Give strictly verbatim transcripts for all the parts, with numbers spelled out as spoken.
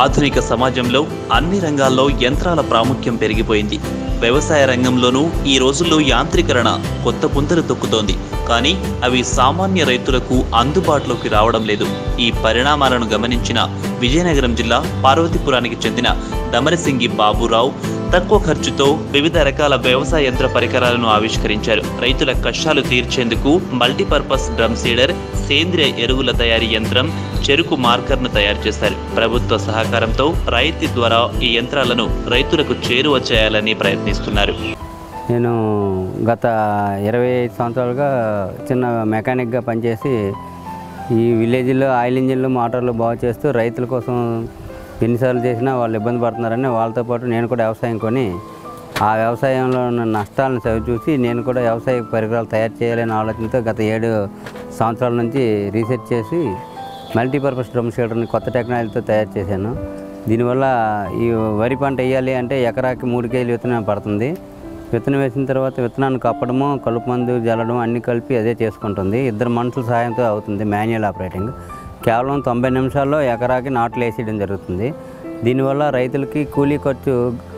ఆధునిక సమాజంలో అన్ని రంగాల్లో యంత్రాల ప్రాముఖ్యం పెరిగిపోయింది. వ్యవసాయ రంగంలోనూ ఈ రోజుల్లో యాంత్రీకరణ కొత్త పుంతలు తొక్కుతోంది. కానీ అవి సామాన్య రైతులకు అందుబాటులోకి రావడం లేదు. ఈ పరిణామాలను గమనించిన విజయనగరం జిల్లా పార్వతీపురానికి చెందిన దమరసింగి బాబురావు తక్కువ ఖర్చుతో వివిధ రకాల వ్యవసాయ యంత్ర పరికరాలను ఆవిష్కరించారు. రైతుల కష్టాలు తీర్చేందుకు మల్టీపర్పస్ డ్రమ్ సీడర్, సేంద్రియ ఎరువుల తయారీ యంత్రం, చెరుకు మార్కర్ను తయారు చేశారు. ప్రభుత్వ సహకారంతో రైతు ద్వారా ఈ యంత్రాలను రైతులకు చేరువ చేయాలని ప్రయత్నిస్తున్నారు. నేను గత ఇరవై ఐదు సంవత్సరాలుగా చిన్న మెకానిక్గా పనిచేసి ఈ విలేజ్లో ఆయిల్ ఇంజిన్లు, మోటార్లు బాగు చేస్తూ రైతుల కోసం ఎన్నిసార్లు చేసినా వాళ్ళు ఇబ్బంది పడుతున్నారని వాళ్ళతో పాటు నేను కూడా వ్యవసాయం కొని ఆ వ్యవసాయంలో ఉన్న నష్టాలను సరిచూసి నేను కూడా వ్యవసాయ పరికరాలు తయారు చేయాలనే ఆలోచనతో గత ఏడు సంవత్సరాల నుంచి రీసెర్చ్ చేసి మల్టీపర్పస్ డ్రమ్ షీడర్ని కొత్త టెక్నాలజీతో తయారు చేశాను. దీనివల్ల ఈ వరి పంట వేయాలి అంటే ఎకరాకి మూడు కేజీలు విత్తనం పడుతుంది. విత్తనం వేసిన తర్వాత విత్తనాన్ని కప్పడము, కలుపు మందు జల్లడం అన్నీ కలిపి అదే చేసుకుంటుంది. ఇద్దరు మనుషుల సహాయంతో అవుతుంది మాన్యువల్ ఆపరేటింగ్. కేవలం తొంభై నిమిషాల్లో ఎకరాకి నాట్లు వేసేయడం జరుగుతుంది. దీనివల్ల రైతులకి కూలీ ఖర్చు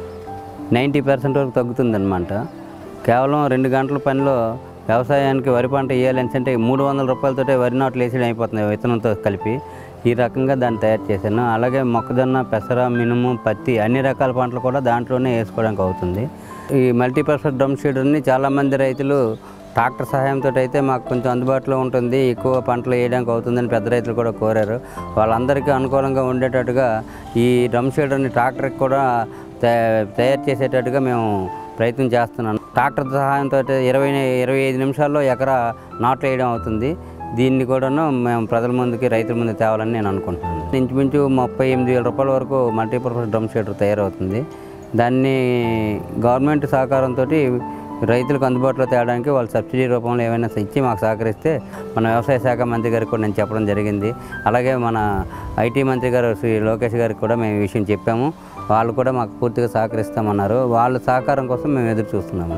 నైంటీ పర్సెంట్ వరకు తగ్గుతుందన్నమాట. కేవలం రెండు గంటల పనిలో వ్యవసాయానికి వరి పంట వేయాలి అంటే మూడు వందల రూపాయలతోటే వరి నాట్లు వేసేయడం అయిపోతుంది విత్తనంతో కలిపి. ఈ రకంగా దాన్ని తయారు చేశాను. అలాగే మొక్కజొన్న, పెసర, మినుము, పత్తి అన్ని రకాల పంటలు కూడా దాంట్లోనే వేసుకోవడానికి అవుతుంది. ఈ మల్టీపర్పస్ డ్రమ్ షీడర్ని చాలామంది రైతులు ట్రాక్టర్ సహాయంతో అయితే మాకు కొంచెం అందుబాటులో ఉంటుంది, ఎక్కువ పంటలు వేయడానికి అవుతుందని పెద్ద రైతులు కూడా కోరారు. వాళ్ళందరికీ అనుకూలంగా ఉండేటట్టుగా ఈ డ్రమ్ షీడర్ని ట్రాక్టర్కి కూడా తయారు చేసేటట్టుగా మేము ప్రయత్నం చేస్తున్నాను. ట్రాక్టర్ సహాయంతో ఇరవై ఇరవై ఐదు నిమిషాల్లో ఎకరా నాట్లు వేయడం అవుతుంది. దీన్ని కూడాను మేము ప్రజల ముందుకి, రైతుల ముందు తేవాలని నేను అనుకుంటున్నాను. ఇంచుమించు ముప్పై ఎనిమిది వేల రూపాయల వరకు మల్టీపర్పస్ డ్రమ్ షీడర్ తయారవుతుంది. దాన్ని గవర్నమెంట్ సహకారంతో రైతులకు అందుబాటులో తేవడానికి వాళ్ళు సబ్సిడీ రూపంలో ఏమైనా ఇచ్చి మాకు సహకరిస్తే మన వ్యవసాయ శాఖ మంత్రి గారికి కూడా నేను చెప్పడం జరిగింది. అలాగే మన ఐటీ మంత్రి గారు శ్రీ లోకేష్ గారికి కూడా మేము ఈ విషయం చెప్పాము. వాళ్ళు కూడా మాకు పూర్తిగా సహకరిస్తామన్నారు. వాళ్ళ సహకారం కోసం మేము ఎదురు చూస్తున్నాము.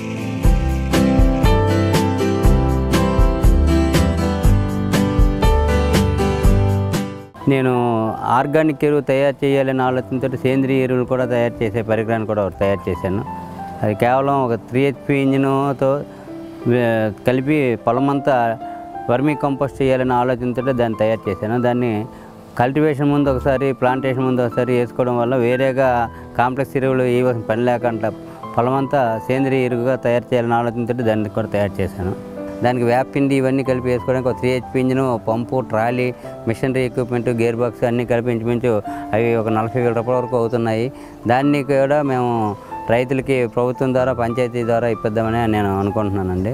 నేను ఆర్గానిక్ ఎరువు తయారు చేయాలని ఆలోచనతో సేంద్రియ ఎరువులు కూడా తయారు చేసే పరికరాన్ని కూడా తయారు చేశాను. అది కేవలం ఒక త్రీ హెచ్పి ఇంజిన్తో కలిపి పొలమంతా వర్మీ కంపోస్ట్ చేయాలని ఆలోచనతో దాన్ని తయారు చేశాను. దాన్ని కల్టివేషన్ ముందు ఒకసారి, ప్లాంటేషన్ ముందు ఒకసారి వేసుకోవడం వల్ల వేరేగా కాంప్లెక్స్ ఎరువులు వేయవలసిన పని లేకుండా పొలమంతా సేంద్రియ ఎరువుగా తయారు చేయాలని ఆలోచనతో దాన్ని కూడా తయారు చేశాను. దానికి వేపిండి ఇవన్నీ కలిపి వేసుకోవడానికి ఒక three HP engine, pump, trolley, machinery equipment, gear box అన్నీ కలిపి ఇంచుమించు అవి ఒక నలభై వేల రూపాయల వరకు అవుతున్నాయి. దాన్ని కూడా మేము రైతులకి ప్రభుత్వం ద్వారా, పంచాయతీ ద్వారా ఇప్పిద్దామని నేను అనుకుంటున్నానండి.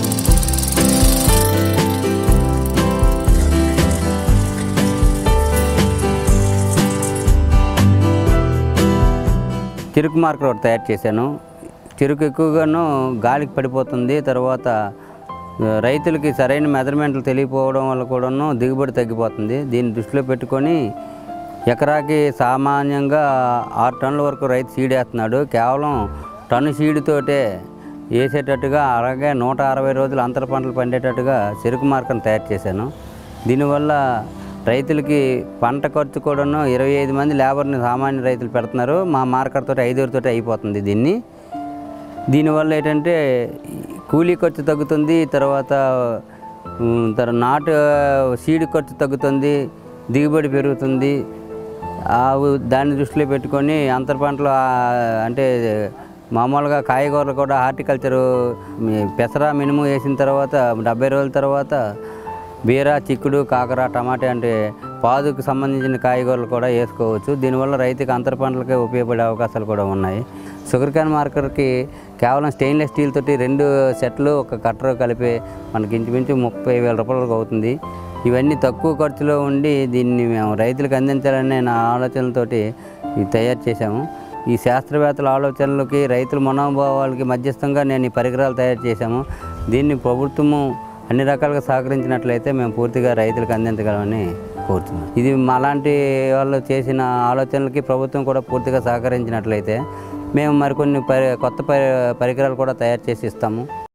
చెరుకు మార్కర్ ఒకటి తయారు చేశాను. చెరుకు ఎక్కువగాను గాలికి పడిపోతుంది. తర్వాత రైతులకి సరైన మెజర్మెంట్లు తెలియకపోవడం వల్ల కూడాను దిగుబడి తగ్గిపోతుంది. దీన్ని దృష్టిలో పెట్టుకొని ఎకరాకి సామాన్యంగా ఆరు టన్నుల వరకు రైతు సీడ్ వేస్తున్నాడు. కేవలం టన్ను సీడుతోటే వేసేటట్టుగా, అలాగే నూట అరవై రోజులు అంతర పంటలు పండేటట్టుగా చెరుకు మార్కర్ను తయారు చేశాను. దీనివల్ల రైతులకి పంట ఖర్చు కూడాను ఇరవై ఐదు మంది లేబర్ని సామాన్య రైతులు పెడుతున్నారు. మా మార్కర్తో ఐదుగురితో అయిపోతుంది. దీన్ని దీనివల్ల ఏంటంటే కూలీ ఖర్చు తగ్గుతుంది. తర్వాత తర్వాత నాటు సీడ్ ఖర్చు తగ్గుతుంది, దిగుబడి పెరుగుతుంది. దాన్ని దృష్టిలో పెట్టుకొని అంతర పంటలు అంటే మామూలుగా కాయగూరలు కూడా హార్టికల్చరు పెసర, మినుము వేసిన తర్వాత డెబ్బై రోజుల తర్వాత బీర, చిక్కుడు, కాకర, టమాటా అంటే పాదుకు సంబంధించిన కాయగూరలు కూడా వేసుకోవచ్చు. దీనివల్ల రైతుకి అంతర పంటలకే ఉపయోగపడే అవకాశాలు కూడా ఉన్నాయి. షుగర్ క్యాన్ మార్కర్కి కేవలం స్టెయిన్లెస్ స్టీల్ తోటి రెండు సెట్లు ఒక కట్టర్ కలిపి మనకి ఇంచుమించు ముప్పై వేల రూపాయలకు అవుతుంది. ఇవన్నీ తక్కువ ఖర్చులో ఉండి దీన్ని మేము రైతులకు అందించాలనే నా ఆలోచనలతోటి ఇది తయారు చేశాము. ఈ శాస్త్రవేత్తల ఆలోచనలకి, రైతుల మనోభావాలకి మధ్యస్థంగా నేను ఈ పరికరాలు తయారు చేశాము. దీన్ని ప్రభుత్వము అన్ని రకాలుగా సహకరించినట్లయితే మేము పూర్తిగా రైతులకు అందించగలమని కోరుతున్నాం. ఇది మాలాంటి వాళ్ళు చేసిన ఆలోచనలకి ప్రభుత్వం కూడా పూర్తిగా సహకరించినట్లయితే మేము మరికొన్ని పరి కొత్త పరి పరికరాలు కూడా తయారు చేసి ఇస్తాము.